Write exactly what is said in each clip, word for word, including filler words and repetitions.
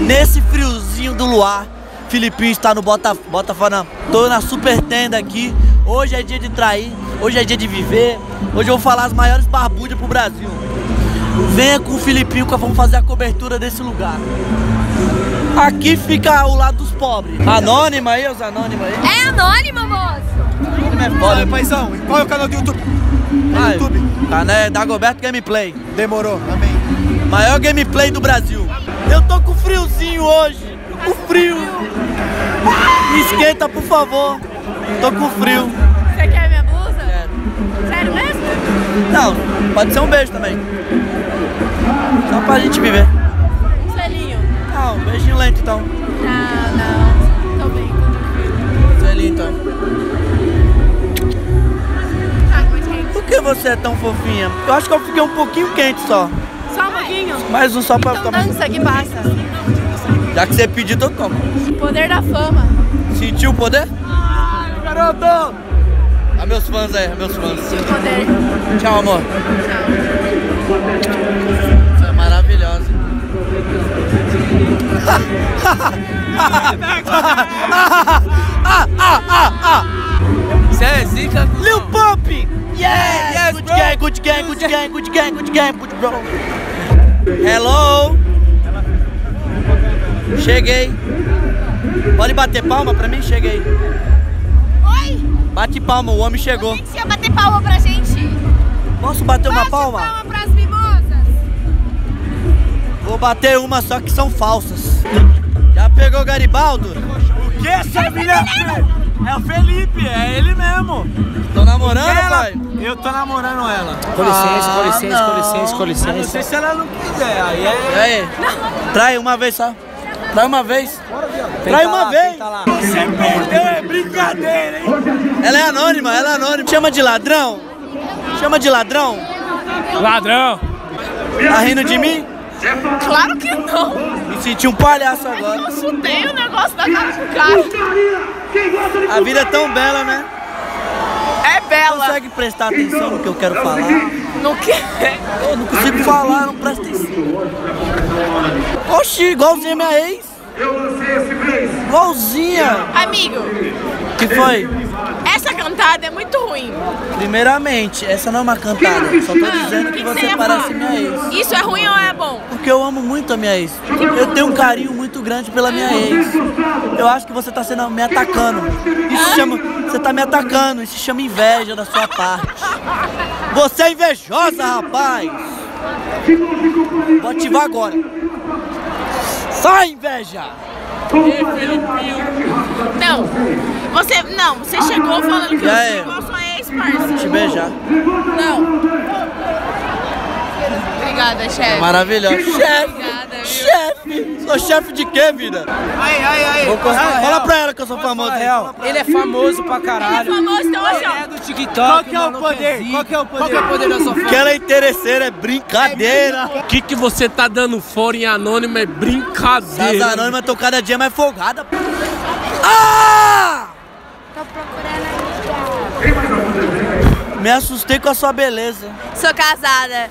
Nesse friozinho do luar, Filipinho está no Bota, Botafogo. Tô na super tenda aqui. Hoje é dia de trair, hoje é dia de viver. Hoje eu vou falar as maiores barbúdias pro Brasil. Venha com o Filipinho que vamos fazer a cobertura desse lugar. Aqui fica o lado dos pobres. Anônima aí, os anônimos aí. É anônima, moço. Anônima é foda. Olha, paizão, qual é o canal do YouTube? Ah, YouTube. Canal é Dagoberto Gameplay. Demorou, amém. Maior gameplay do Brasil. Eu tô com friozinho hoje. Com frio. Me esquenta, por favor. Tô com frio. Você quer minha blusa? Quero. Sério mesmo? Não, pode ser um beijo também. Só pra gente viver. Um selinho. Não, um beijinho lento então. Não, não. Tô bem, tô tranquilo. Selinho então. Tá, mas quem? Por que você é tão fofinha? Eu acho que eu fiquei um pouquinho quente só. Só um pouquinho? Mais um só pra Então ficar mais... dança que passa. Já que você pediu, eu como. Poder da fama. Sentiu o poder? Ai, garoto! A meus fãs aí, a meus fãs. Sentiu o poder. Tchau, amor. Tchau. Você é maravilhosa. Você é zica? Lil Pump! Yeah! Yes, good bro. gang, good gang, good gang, good gang, good gang, good bro. Hello! Cheguei. Pode bater palma pra mim? Cheguei. Oi? Bate palma, o homem chegou. A gente ia bater palma pra gente. Posso bater uma Bate palma? palma pras mimosas. Vou bater uma, só que são falsas. Já pegou o Garibaldo? O que essa menina? É o Felipe, é ele mesmo. Tô namorando, Ela- pai? Eu tô namorando ela. Com licença, Ah, com licença, não. com licença, com Eu não sei licença. se ela não quiser, aí E é... aí? Trai uma vez só. Trai uma vez. Trai Tenta uma lá, vez. tenta lá. Você perdeu, é brincadeira, hein? Ela é anônima, ela é anônima. Chama de ladrão. Chama de ladrão. Ladrão! Tá rindo de mim? Claro que não. Me senti um palhaço agora. Eu chutei o negócio da cara do cara. A vida é tão bela, né? É bela. Consegue prestar atenção no que eu quero falar? No que? Eu não consigo falar, não presta atenção. Oxi, igualzinha minha ex. Igualzinha. Amigo, Que foi? essa cantada é muito ruim. Primeiramente, essa não é uma cantada. Só tô dizendo que você ia parece falar? minha ex. Isso é ruim ou é bom? Porque eu amo muito a minha ex. Eu tenho um carinho muito grande pela minha ex. Eu acho que você tá sendo me atacando. Isso chama. Você tá me atacando. Isso chama inveja da sua parte. Você é invejosa, rapaz! Vou ativar agora. Sai, inveja! Não. Você, não, você chegou falando que E eu aí? sou igual sua ex-parça. Te beijar. Não. Obrigada, chefe. Maravilhosa. Chefe! Obrigada, viu? Chefe! Sou chefe de quê, vida? Aí, aí, aí. Vou cons- Fala pra ela que eu sou famoso. real. Ele é famoso pra Ele é caralho. famoso, então assim, Ele é ó. do TikTok. Qual que é o maluco poder? zica. Qual que é o poder? Qual que é o poder da sua fama? Que ela é interesseira, é brincadeira. O que, que você tá dando fora em anônimo é As brincadeira. anônimas estão cada dia mais folgadas. Ah! Tô procurando amiga. Me assustei com a sua beleza. Sou casada.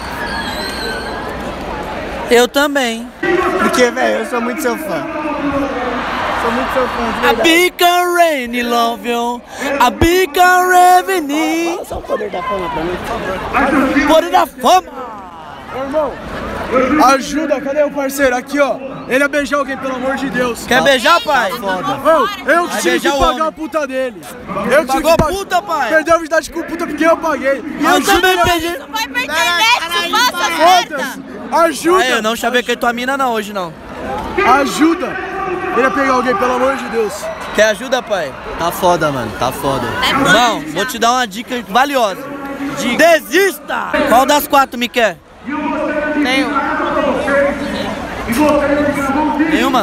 Eu também. Porque, velho, eu sou muito seu fã. Sou muito seu fã, de A verdade. big rain love you. A big rain. Só o poder da fama pra mim, por favor. Poder da fama. Ô, irmão, ajuda, cadê o parceiro? Aqui, ó. Ele ia beijar alguém, pelo amor de Deus. Quer beijar, pai? Ô, eu que Vai tive que beijar o pagar homem. a puta dele. Eu que tive Pagou que pagar. puta, pai? Perdeu a verdade com puta porque eu paguei. E eu também beijei. Vai pra internet, faça merda. Foda-se. Ajuda. Aí, eu não chavequei tua mina não hoje não. Ajuda. Ele ia pegar alguém, pelo amor de Deus. Quer ajuda, pai? Tá foda, mano, tá foda. Não, vou te dar uma dica valiosa. Desista! Qual das quatro me quer? Tenho. Nenhuma?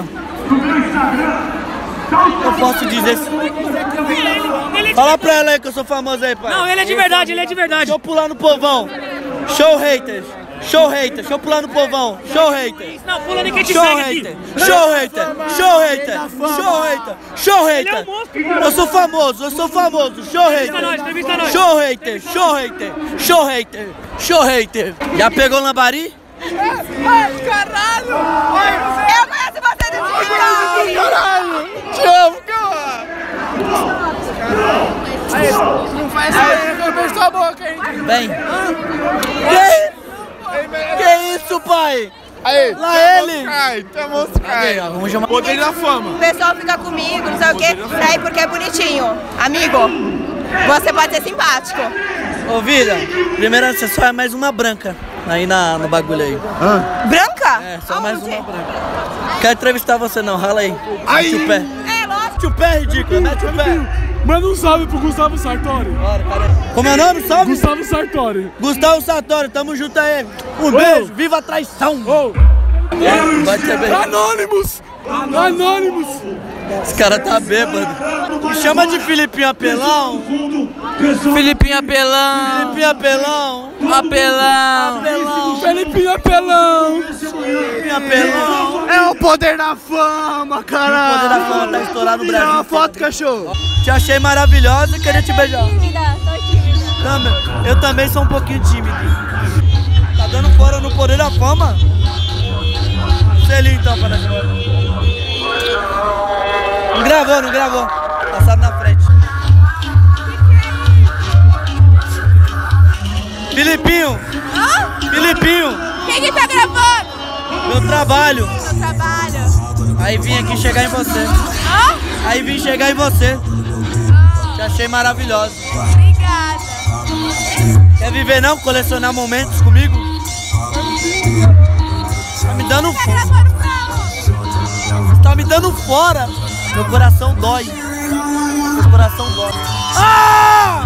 Eu posso dizer. Fala pra ela aí que eu sou famoso aí, pai. Não, ele é de verdade, ele é de verdade. Deixa eu pular no povão. Show haters. Show hater. Deixa eu pular no povão. Show hater. Não, pula ninguém te Show segue hater. aqui. Show hater. Show hater. Show hater. Show hater. Eu sou famoso, eu sou famoso. Show Entrevista nós, hater. entrevista nós. Show hater. Show hater. Show hater. Show hater. Já pegou lambari? Ai, caralho! Eu conheço Vem. Que, que isso, pai? Aí, lá ele. Tem monstro, cai. Vamos chamar. Poder da fama. O pessoal fica comigo, não sei o quê, daí porque é bonitinho. Amigo, você pode ser simpático. Ô, Vida, primeiro você só é mais uma branca aí na, no bagulho aí. Branca? É, só mais Aonde? uma branca. Quero entrevistar você não, rala aí. Aí. Mete o pé. É, lógico. Mete o pé, ridículo, mete o pé. Manda um salve pro Gustavo Sartori. Bora, cara. Como é o nome? Salve? Gustavo Sartori. Gustavo Sartori, tamo junto aí. Um Ô. beijo, viva a traição. Ô. Vai ter beijo. Anônimos. Anônimos. Esse cara tá bêbado. Me chama de Filipinho Apelão. Filipinho Apelão. Filipinho Apelão. Apelão. Apelão. Felipinho Apelão. Filipinho Apelão. É o poder da fama, O caralho. poder da fama tá estourado no Tira Brasil. uma foto, cachorro. Te achei maravilhosa e queria te beijar. Tímida, tô tímida. Também. Eu também sou um pouquinho tímido. Tá dando fora no poder da fama? Selinho então, para Não gravou, não gravou. Passado na frente. Filipinho! Filipinho! Quem que tá gravando? Meu trabalho! Meu trabalho. Aí vim aqui chegar em você. Hã? Aí vim chegar em você. Te achei maravilhosa. Obrigada. Quer viver não? Colecionar momentos comigo? Tá me dando Tá fora. gravando não. Tá me dando fora. Meu coração dói. Meu coração dói. Ah!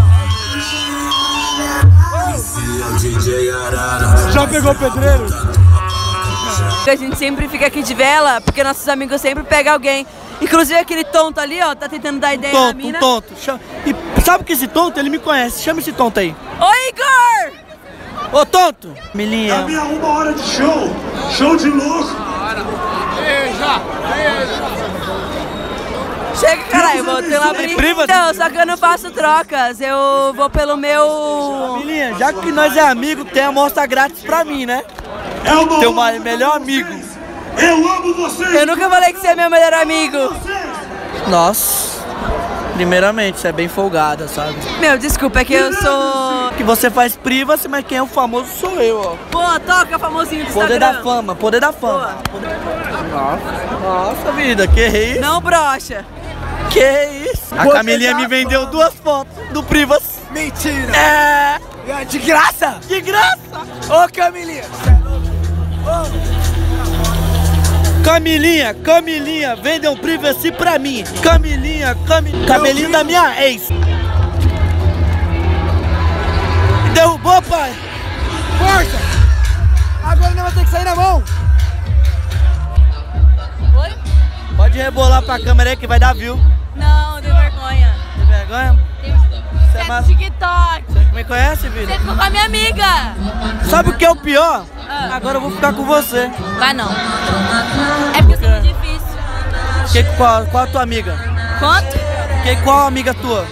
Já pegou pedreiro? A gente sempre fica aqui de vela, porque nossos amigos sempre pegam alguém. Inclusive aquele tonto ali, ó, tá tentando dar ideia na Tonto, um mina. tonto. Chama- E sabe que esse tonto, ele me conhece. Chama esse tonto aí. Ô, Igor! Ô, tonto. Milinha. Minha uma hora de show, show de louco. Chega, caralho, vou ter uma briga. priva- Então, só que eu não faço trocas, eu vou pelo meu... Milinha, já que nós é amigo, tem amostra grátis pra mim, né? É uma Teu honra ma- melhor amigo. Eu amo vocês. Eu nunca falei que você é meu melhor amigo. Nossa. Primeiramente, você é bem folgada, sabe? Meu, desculpa, é que eu sou... Que você faz privacy, mas quem é o famoso sou eu, ó. Pô, toca famosinho do Poder Instagram. da fama, poder da fama. Poder- Nossa, nossa vida, que isso? Não brocha. Que isso? A Poder Camilinha da me vendeu fama. duas fotos do privacy. Mentira. É, É de graça. de graça. Ô, Camilinha. Camilinha, Camilinha, vendem um privacy pra mim. Camilinha, Camilinha, cabelinho da minha ex. Derrubou, pai? Força. Agora não vai ter que sair na mão. Oi? Pode rebolar pra câmera aí que vai dar view. Não, deu vergonha. Tem vergonha? Você é mais... TikTok. Você me conhece, filho? Você ficou com a minha amiga. Sabe o que é o pior? Ah. Agora eu vou ficar com você. Vai não. É porque eu sou muito difícil. Que, qual, qual a tua amiga? Quanto? Que, qual amiga tua?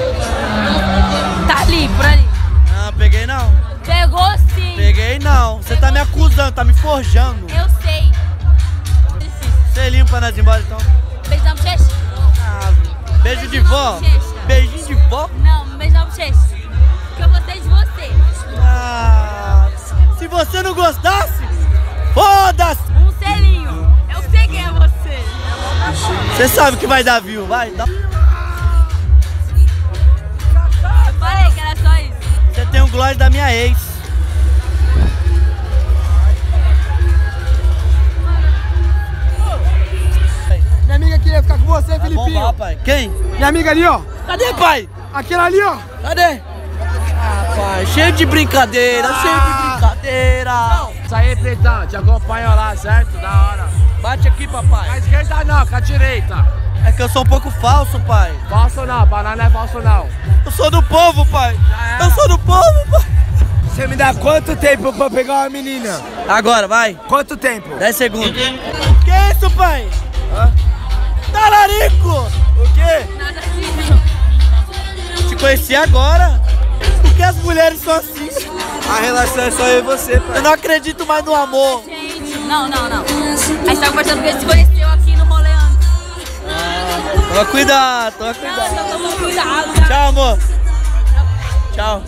Tá ali, por ali. Não, peguei não. Pegou sim. Peguei não. Você tá me acusando, tá me forjando. Eu sei. Selinho pra nós ir embora então. Beijo na bochecha? Ah, beijo de vó. bochecha. Beijinho de vó. Não, beijo na bochecha. Porque eu gostei de você. Ah, se você não gostasse, foda-se. Um selinho. Eu sei quem é você. Você sabe que vai dar view, vai. Dá. Eu falei que era só isso. Você tem o glória da minha ex. Minha amiga queria ficar com você, Tá bom, Filipinho. rapaz. Quem? Minha amiga ali, ó. Cadê, pai? Aquela ali, ó. Cadê? Ah, pai, cheio de brincadeira, cheio de brincadeira. Isso aí, Pretão, te acompanho lá, certo? Da hora. Bate aqui, Com a papai. esquerda não, com a direita. É que eu sou um pouco falso, pai. Falso não, banana não é falso não. Eu sou do povo, pai. Eu sou do povo, pai. Você me dá quanto tempo pra pegar uma menina? Agora, vai. Quanto tempo? dez segundos. Que isso, pai? Hã? Talarico! O quê? Nada disso. Te conheci agora. Por que as mulheres são assim? A relação é só eu e você, pai. Eu não acredito mais no amor. Gente, não, não, não. A gente tá conversando porque a gente se conheceu aqui no rolê antes. Toma cuidado, toma Não, cuidado. então toma cuidado. Tchau, amor. Tchau.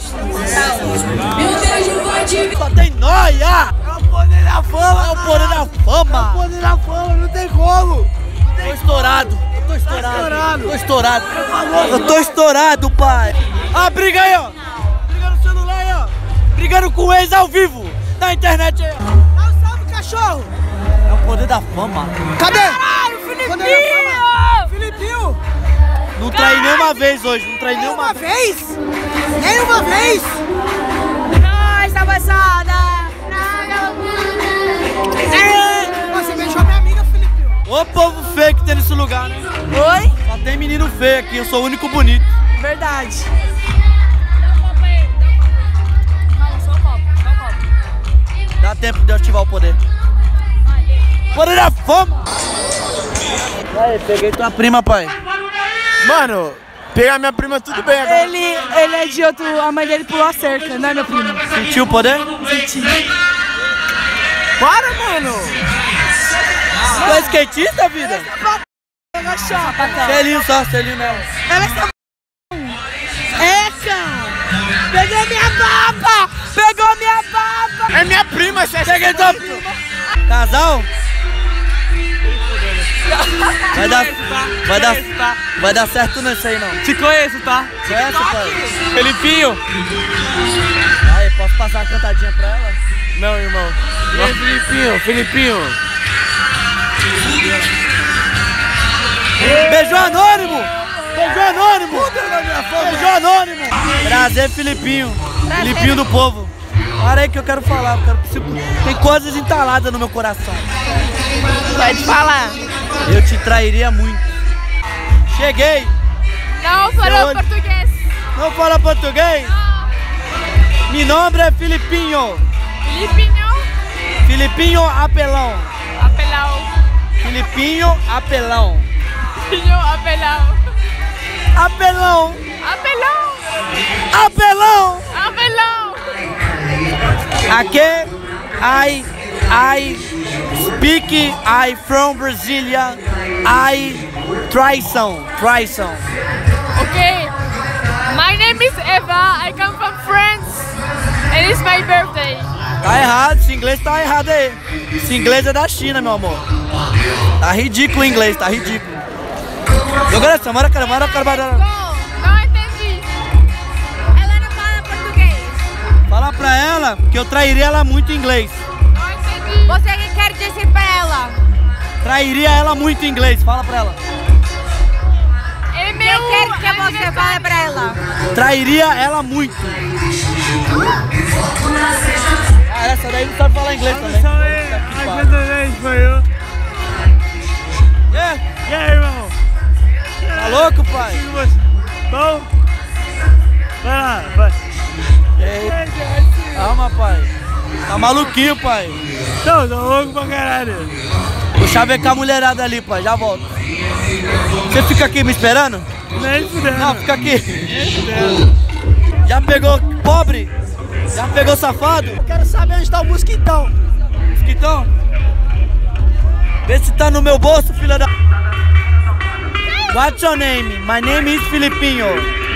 Só tem nóia! É o poder da fama! É o poder da fama! É o poder da fama, não tem como! Tô estourado! Eu tô estourado! estourado. Tô estourado! Eu tô estourado, pai! Ah, briga aí, ó! Briga no celular aí, ó! Brigando com o ex ao vivo! Na internet aí, ó! Dá um salve, cachorro! É o poder da fama! Cadê? Caralho, Filipinho! Filipinho! Não traí nenhuma vez hoje, não traí nenhuma Uma vez! vez? Nem uma vez? Nós, avançada! Você beijou minha amiga, Filipinho. Ô povo feio que tem nesse lugar, né? Oi? Só tem menino feio aqui, eu sou o único bonito. Verdade. Dá tempo de eu ativar o poder. Poder da fama! E aí, peguei tua prima, pai. Mano, pegar minha prima tudo bem agora. Ele, ele é de outro. A mãe dele pulou a cerca, não é meu primo? Sentiu o poder? Para, mano! Tu é skatista, vida? Selinho só, selinho nela. Ela está... Eca! Pegou minha baba! Pegou minha baba! É minha prima, você Peguei tua prima. Casal? Vai dar, vai dar, vai dar certo nisso aí, não. Te conheço, tá? Conhece, pai? Felipinho? Aí, posso passar uma cantadinha pra ela? Não, irmão. E aí, Felipinho? Felipinho? Beijou anônimo! Beijou anônimo! Beijou anônimo! Prazer, Filipinho. Filipinho do povo. Para aí que eu quero falar. Eu quero... Tem coisas entaladas no meu coração. Pode falar. Eu te trairia muito. Cheguei! Não falou Onde? português. Não fala português? Meu nome é Filipinho. Filipinho, Filipinho Apelão. apelão. Filipinho Apelão. Filho, apelão. Apelão. Apelão, Apelão. apelão. Aqui, I, I speak, I from Brasília, I try some, try some. Okay. My name is Eva. I come from France. And it's my birthday. Tá errado, esse inglês tá errado aí. Esse inglês é da China, meu amor. Tá ridículo o inglês, tá ridículo. Agora, mora, cara, mora, cara, mora. Não entendi. Ela não fala português. Fala pra ela que eu trairia ela muito em inglês. Não entendi. Você que quer dizer pra ela? Trairia ela muito em inglês, fala pra ela. É Eu meu quero que você fale pra ela. Trairia ela muito. Ah, essa daí não sabe falar inglês também. É? E aí, irmão? Tá louco, pai? Bom? Vai lá, vai. E aí? Calma, pai. Tá maluquinho, pai. Não, tô louco pra caralho. Vou chavecar a mulherada ali, pai. Já volto. Você fica aqui me esperando? Nem fudendo. Não, fica aqui. Já pegou pobre? Já pegou safado? Eu quero saber onde tá o mosquitão. Mosquitão? Vê se tá no meu bolso, filha da... What's your name? My name is Filipinho.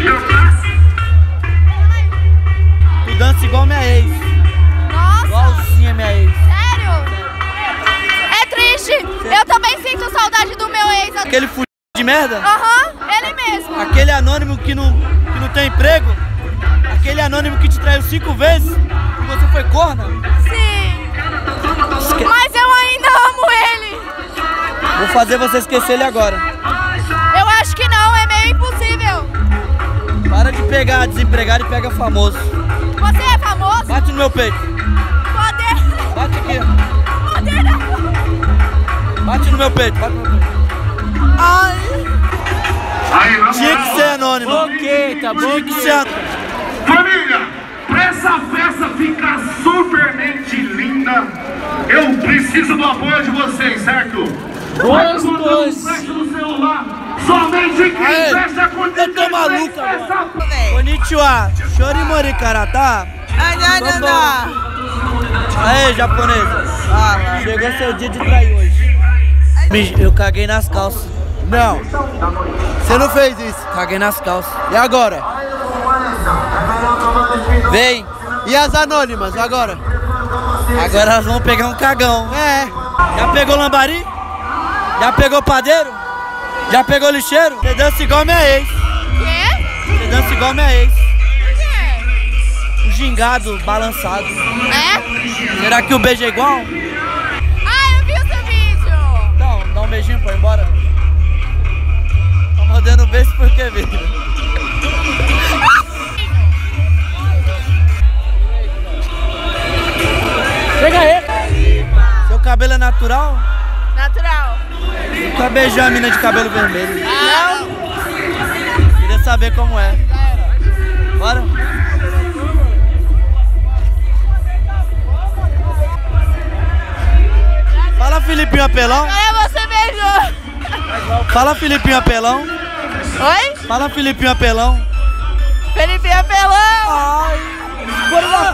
Tu dança igual minha ex. Nossa, Igualzinha minha ex. sério? É triste. Eu também sinto saudade do meu ex. Aquele fudido de merda? Aham, ele mesmo. Aquele anônimo que não, que não tem emprego? Aquele anônimo que te traiu cinco vezes? E você foi corna? Sim. Mas eu ainda amo ele. Vou fazer você esquecer ele agora. Eu acho que não, é meio impossível. Para de pegar desempregado e pega famoso. Você é famoso? Bate no meu peito. Poder. Bate aqui. Poder não. Bate no meu peito. Bate no meu peito. Ai. Aí, na Tinha que moral, ser anônimo. Ok, tá bom. Tinha que ser anônimo. família, pra essa festa ficar supermente linda, eu preciso do apoio de vocês, certo? Vai botando um flash no celular. Somente quem Aê, fecha acontecer. eu tô maluco agora. Konnichiwa, Shorimori Karata. Aê, japonesa. Chegou seu dia de trair hoje. Me- Eu caguei nas calças. Não. Você não fez isso. Caguei nas calças. E agora? Vem. E as anônimas, agora? Agora elas vão pegar um cagão. É. Já pegou lambari? Já pegou padeiro? Já pegou lixeiro? Você dança igual minha ex. Quê? Você dança igual minha ex. Por quê? Um gingado balançado. É? Será que o beijo é igual? Ah, eu vi o seu vídeo! Então, dá um beijinho pra ir embora. Tá mandando um beijo por quê, filho? Chega aí! Seu cabelo é natural? Natural. Você vai beijar a mina de cabelo vermelho. Não. Queria saber como é. Bora? Fala, Filipinho Apelão. Agora você beijou. Fala, Filipinho Apelão. Oi? Fala, Filipinho Apelão. Felipe Apelão. Ai, bora lá.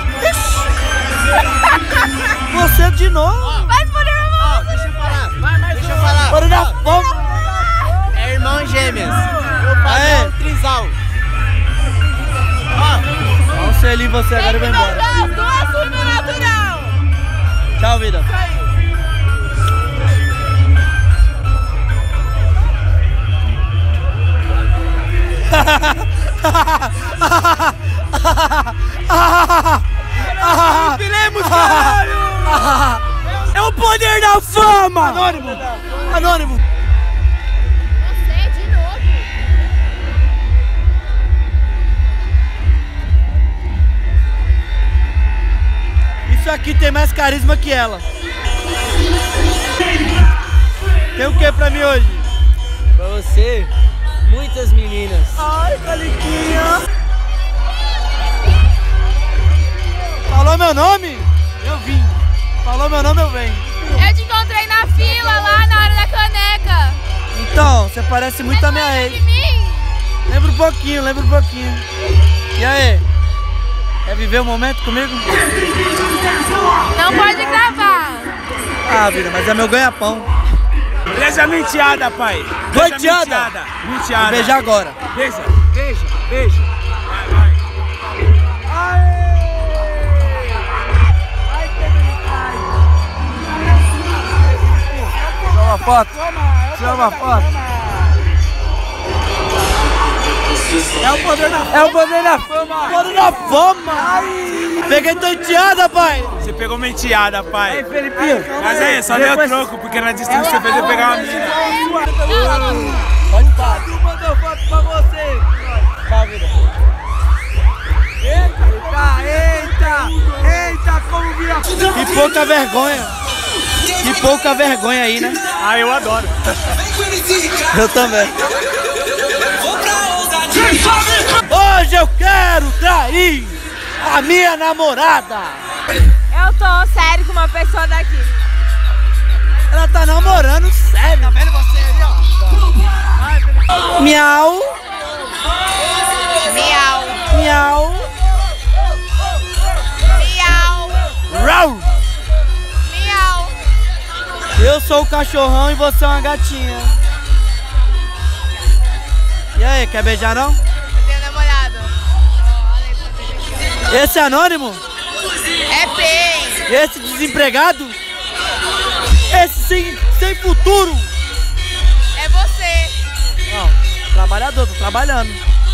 Você de novo. Vai por irmão. Deixa eu falar. Vai, mais Deixa eu falar. Bora na fome. É irmão gêmeas. Meu pai Aê. é um trisal. Ó, o selinho você agora vai embora. As duas rimas natural. Tchau, vida. Filemos, caralho! É o poder da fama! Anônimo! Anônimo! Você de novo. Isso aqui tem mais carisma que ela. Tem o que pra mim hoje? Pra você, muitas meninas. Ai, Caliquinha! Falou meu nome? Eu vim. Falou meu nome, eu venho. Eu te encontrei na fila lá na hora da caneca. Então, você parece muito Você a não minha lembra de ex. mim? Lembra um pouquinho, lembra um pouquinho. E aí? Quer viver o momento comigo? Não pode gravar. Ah, vida, mas é meu ganha-pão. Beija a menteada, pai. Oi, Beija a tiada. menteada. Vou Menteada. beijar agora. Beija, beija, beija. Vai, vai. Tira uma foto. Tira uma foto. É o poder da fama. É o poder da fama. Poder da fama. Ai. Peguei tua enteada, pai. Você pegou menteada, pai. Aí, Felipinho. Mas aí, só deu troco, porque na distância você fez eu pegar uma mina. Pode parar. Tu mandou foto pra você. Tchau, vida. Eita, eita, eita, como vira. Que pouca vergonha. Que pouca vergonha aí, né? Ah, eu adoro. Eu também. Hoje eu quero trair a minha namorada. Eu tô sério com uma pessoa daqui. Ela tá namorando sério. Tá vendo você aí, ó? Miau. Miau. Miau. Miau. Rau. Miau. Eu sou o cachorrão e você é uma gatinha. E aí, quer beijar não? Eu tenho namorado. Esse é anônimo? É bem. Esse desempregado? Esse sem, sem futuro? É você. Não, trabalhador, tô trabalhando.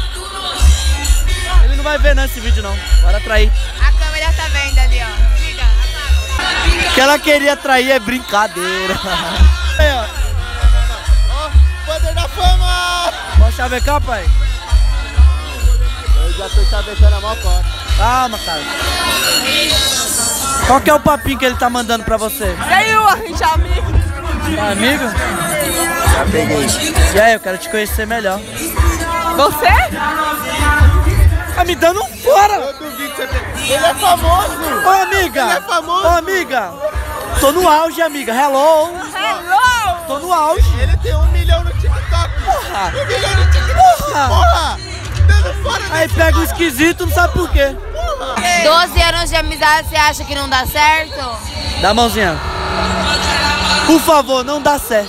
Ele não vai ver não esse vídeo não, bora trair. A câmera tá vendo ali, ó. Liga, apaga. O que ela queria trair é brincadeira. Aí, ó. Poder da fama! Pode chavecar, pai? Eu já tô chavecando a maior cota. Calma, cara. Qual que é o papinho que ele tá mandando pra você? Veio a gente é amigo. Tá amigo? Já peguei. E aí, eu quero te conhecer melhor. Você? Tá me dando um fora! Eu duvido que você tem. Ele é famoso! Ô, amiga! Ele é famoso! Ô, amiga! Tô no auge, amiga. Hello! Hello! Tô no auge! Ele tem um milhão no TikTok! Porra! Um milhão no TikTok! Porra! Porra! Dando fora Aí desse pega o cara. esquisito, não sabe por quê. doze anos de amizade, você acha que não dá certo? Dá a mãozinha. Por favor, não dá certo.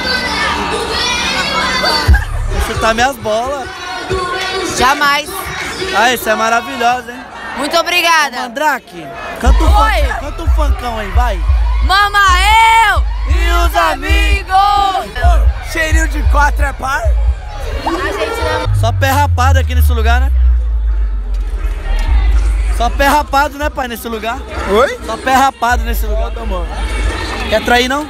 Vou chutar minhas bolas. Jamais. Aí, você é maravilhosa, hein? Muito obrigada. Mandrake, canta um, fun... canta um funkão aí, vai. Mama, eu e os amigos. Cheirinho de quatro é par? Só pé rapado aqui nesse lugar, né? Só pé rapado, né, pai, nesse lugar? Oi? Só pé rapado nesse lugar, tá bom. Quer trair, não?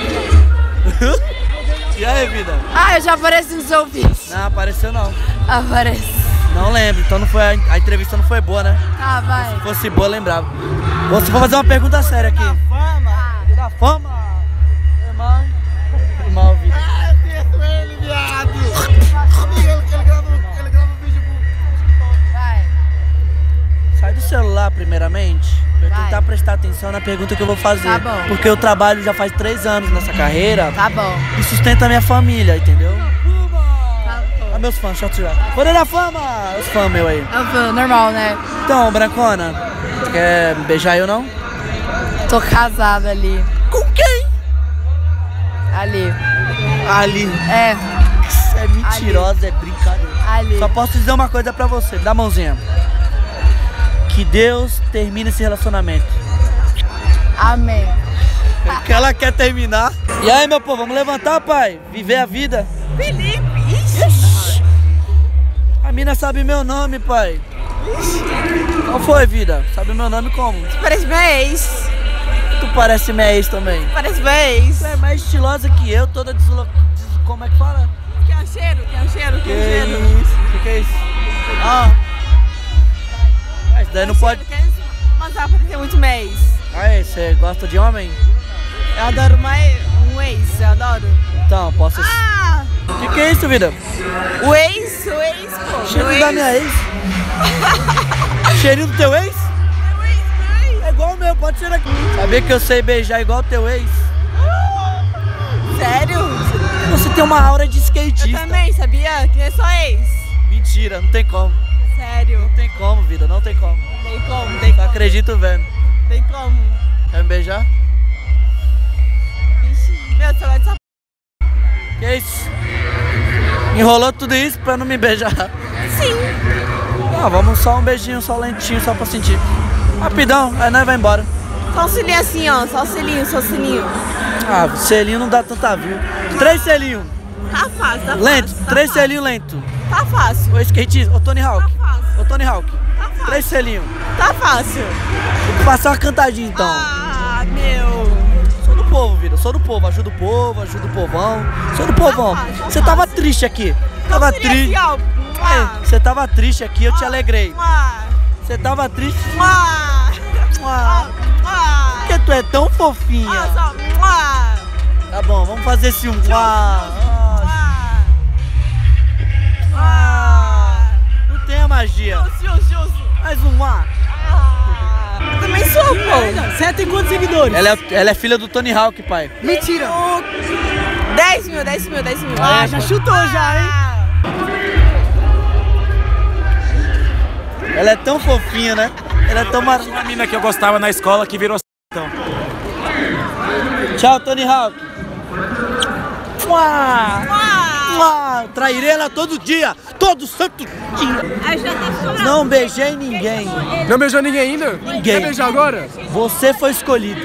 E aí, vida? Ah, eu já apareci no seu vídeo. Não, apareceu não. Aparece. Não lembro, então não foi, a, a entrevista não foi boa, né? Tá, vai. Se fosse boa, eu lembrava. Você vou fazer uma pergunta séria aqui. Da fama? Da fama? Irmão? Irmão, vida. Ah, eu conheço ele, viado. Ele, ele, grava, ele grava um vídeo pro... Vai. Sai do celular, primeiramente, pra eu Vai. tentar prestar atenção na pergunta que eu vou fazer. Tá bom. Porque eu trabalho já faz três anos nessa carreira. Tá bom. E sustenta a minha família, entendeu? Tá bom. Ah, meus fãs, deixa eu tirar. Folha da Fama! Os fãs meus aí. É normal, né? Então, Brancona, você quer me beijar eu não? Tô casada ali. Com quem? Ali. Ali. É, Você é mentirosa, é brincadeira. ali. Só posso dizer uma coisa pra você, dá a mãozinha. Que Deus termine esse relacionamento. Amém. Que ela quer terminar. E aí, meu povo, vamos levantar, pai? Viver a vida. Felipe, Ixi. A mina sabe meu nome, pai. Qual foi, vida? Sabe meu nome como? Parece meu ex. Tu parece minha ex também. Parece meu ex. Tu é mais estilosa que eu, toda deslo... des... Como é que fala? Quer um cheiro? Quer um cheiro? Que Quer um cheiro? isso? Que que é isso? Ah. Mas daí não pode... Quer mas vai parecer muito meu ex. Aí, você gosta de homem? Eu adoro mais um ex, eu adoro. Então, posso... Ah! Que que é isso, vida? O ex, o ex, pô. Cheiro o da ex. minha ex? Cheirinho do teu ex? Meu ex, meu ex. É igual o meu, pode ser aqui. Sabia que eu sei beijar igual o teu ex? Sério? Você tem uma aura de Eu skatista. também, sabia? Que é só ex. Mentira, não tem como. Sério. Não tem como, vida, não tem como. Tem como, tem Só como. acredito vendo. Tem como. Quer me beijar? Vixe, meu, você vai de sapato. Que isso? Enrolou tudo isso pra não me beijar. Sim. Ah, vamos só um beijinho, só lentinho, só pra sentir. Rapidão, aí nós vai embora. Só um selinho assim, ó. Só um selinho, só um selinho. Ah, selinho não dá tanta view. Três selinhos. Tá fácil, tá Lento, fácil. Tá três fácil. selinhos lento. Tá fácil. Ô skatista, ô Tony Hawk. Tá fácil. Ô Tony Hawk. Tá fácil. Três selinhos. Tá fácil. Vou passar uma cantadinha então. Ah, meu. Sou do povo, vida. Sou do povo. Ajudo o povo, ajudo o povão. Sou do povão. fácil, tá Você tava triste aqui. Tava Seria triste. assim, ó. Mua. Você tava triste aqui, eu te alegrei. Mua. Você tava triste. Mua. Ah, Mua. Por que tu é tão fofinha? Ó, só. Mua. Tá bom, vamos fazer esse um. Ah, Mua. ah. Não tem a magia. Justo, justo. Mais um ah. Ah. Eu também sou, pô. Você tem quantos seguidores? Ela é, ela é filha do Tony Hawk, pai. Mentira. dez mil, dez mil, dez mil. Ah, já chutou já, hein? Ela é tão fofinha, né? Ela é tão mar... Uma mina que eu gostava na escola que virou então. Tchau, Tony Hawk. Mua. Mua. Trairei ela todo dia. Todo santo dia. Não beijei ninguém. Não beijou ninguém ainda? Ninguém. Quer beijar agora? Você foi escolhido.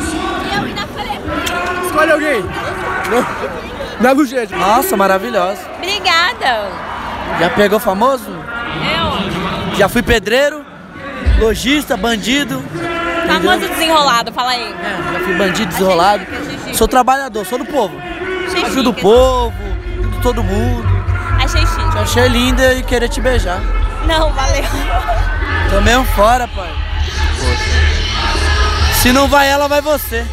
Escolhe alguém. Na Lugete. Nossa, maravilhosa. Obrigada. Já pegou famoso? Eu. Já fui pedreiro, lojista, bandido. Famoso desenrolado, fala aí. É, já fui bandido, desenrolado. Sou trabalhador, sou do povo. Achei Ajudo o chique. povo, ajudo todo mundo. Achei chique. Te achei linda e querer te beijar. Não, valeu. Também um fora, pai. Se não vai ela, vai você.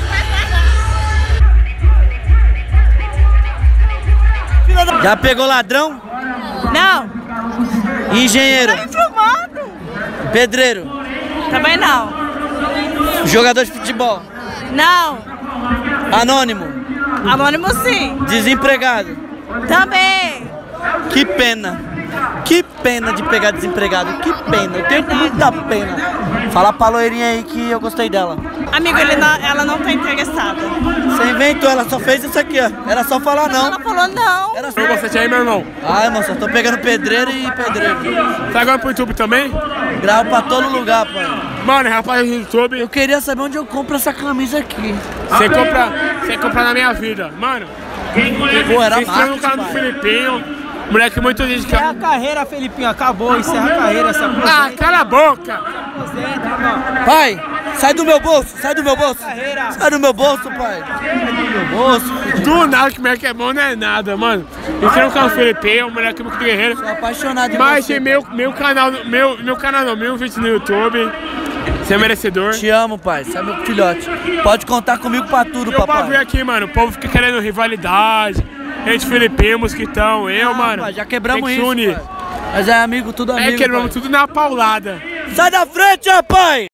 Já pegou ladrão? Não. Engenheiro? Tá me filmando? Pedreiro? Também não. Jogador de futebol? Não. Anônimo? Anônimo sim. Desempregado? Também. Que pena. Que pena de pegar desempregado, que pena, eu tenho muita pena. Fala pra loirinha aí que eu gostei dela. Amigo, ele não, ela não tá interessada. Você inventou, ela só fez isso aqui, ó. Era só falar não. Ela falou não. Era só... Eu gostei aí, meu irmão. Ai, moça, eu tô pegando pedreiro e pedreiro. Tá agora pro YouTube também? Gravo pra todo lugar, pai. Mano, rapaz do YouTube. Eu queria saber onde eu compro essa camisa aqui. Você compra, você compra na minha vida. Mano, Pô, era se inscreva no canal do marketing, pai. Filipinho. Moleque muito diz que... Encerra a carreira, Felipinho, acabou, encerra a carreira, se Ah, aposenta, cala a boca! aposenta, irmão. Pai, sai do meu bolso, sai do meu bolso. Sai do meu bolso, pai. Sai do meu bolso. Do nada que o moleque é bom não é nada, mano. Inscreva no canal do Filipinho, moleque muito guerreiro. Sou apaixonado em Mas você. tem meu, meu canal, meu, meu canal não, meu vídeo no YouTube. Você é merecedor. Te amo, pai. Você é meu filhote. Pode contar comigo pra tudo, E o bagulho papai. aqui, mano, o povo fica querendo rivalidade. Entre Filipinho, Mosquitão, eu, Ah, mano. pai, já quebramos tem que isso, se unir. pai. Mas é amigo, tudo amigo, É, quebramos pai. tudo na paulada. Sai da frente, rapaz!